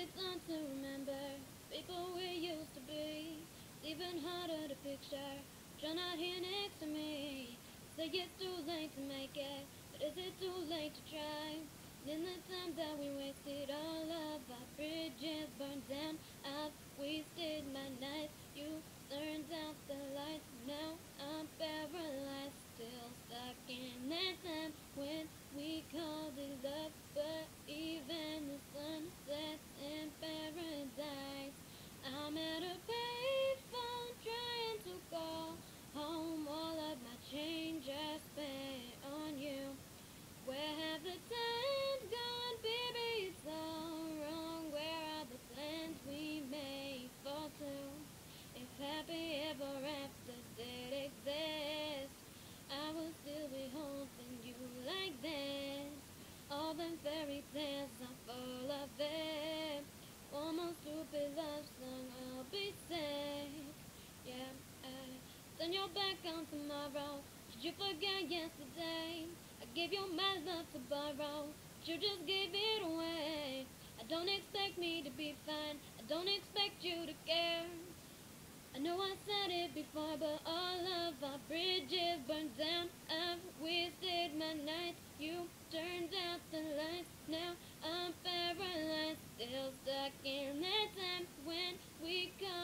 it's hard to remember people we used to be. It's even harder to picture, but you're not here next to me. Say it's too late to make it, but is it too late to try? And in the time that we wasted, all of our bridges burned down. I've wasted my nights, you turned out the lights. Now I'm paralyzed, still stuck in that time when we called it love. But even the sun sets in paradise. I'm at a payphone trying to call home. All of my change I spent on you. Where have the times gone, baby? It's all wrong. Where are the plans we made for two? If happy ever afters did exist, I will still be holding you like this. All them fairy tales are full of it. One more stupid love song, I'll be sick. Yeah, turn your back on tomorrow. Did you forget yesterday? I gave you my love to borrow, but you just gave it away. I don't expect me to be fine. I don't expect you to care. I know I said it before, but all of our bridges burned down. I've wasted my nights. You turned out the lights. Now I'm paralyzed, still stuck in that time when we caught.